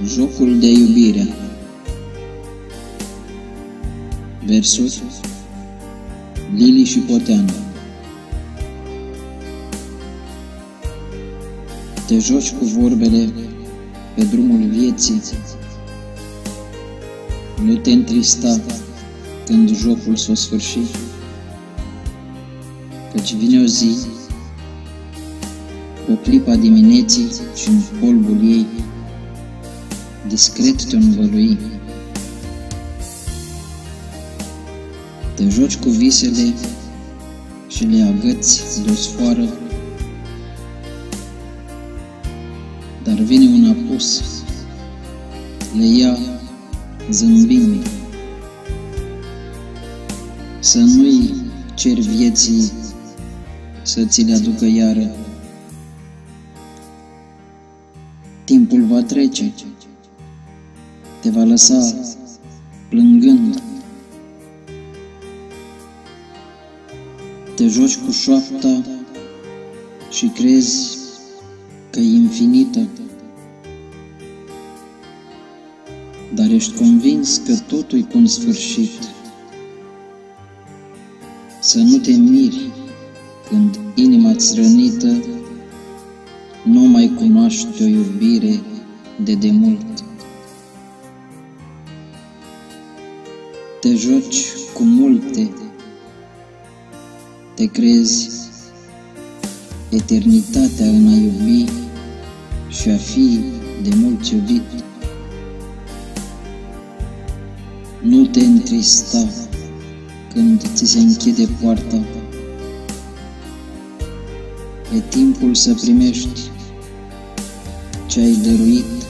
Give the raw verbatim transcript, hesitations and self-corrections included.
Jocul de iubire. Versuri Lili și Poteanu. Te joci cu vorbele pe drumul vieții, nu te întrista când jocul s-o sfârși, căci vine o zi, o clipă a dimineții și în polbul ei discret te învălui. Te joci cu visele și le agăți de-o sfoară, dar vine un apus, le ia zâmbind. Să nu-i ceri vieții să ți le aducă iară. Timpul va trece, te va lăsa plângând. Te joci cu șoapta și crezi că e infinită, dar ești convins că totul-i cu un sfârșit. Să nu te miri când inima-ți rănită nu mai cunoaște o iubire de demult. Te joci cu multe, te crezi eternitatea în a iubi și a fi de mult iubit. Nu te întrista când ți se închide poarta, e timpul să primești ce ai dăruit